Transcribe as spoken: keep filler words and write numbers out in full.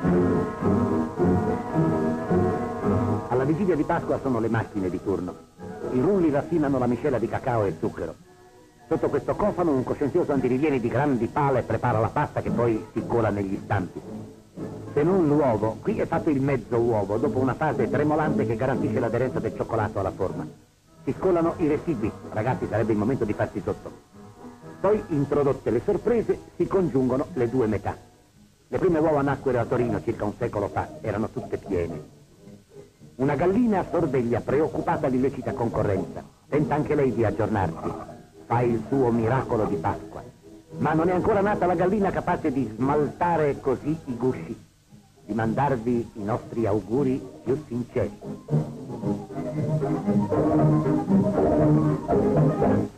Alla vigilia di Pasqua sono le macchine di turno. I rulli raffinano la miscela di cacao e zucchero. Sotto questo cofano un coscienzioso antirivieni di grandi pale prepara la pasta che poi si cola negli stampi. Se non l'uovo, qui è fatto il mezzo uovo, dopo una fase tremolante che garantisce l'aderenza del cioccolato alla forma. Si scolano i residui, ragazzi, sarebbe il momento di farsi sotto. Poi, introdotte le sorprese, si congiungono le due metà. Le prime uova nacquero a Torino circa un secolo fa, erano tutte piene. Una gallina sorveglia preoccupata d'illecita concorrenza. Tenta anche lei di aggiornarsi. Fa il suo miracolo di Pasqua. Ma non è ancora nata la gallina capace di smaltare così i gusci, di mandarvi i nostri auguri più sinceri.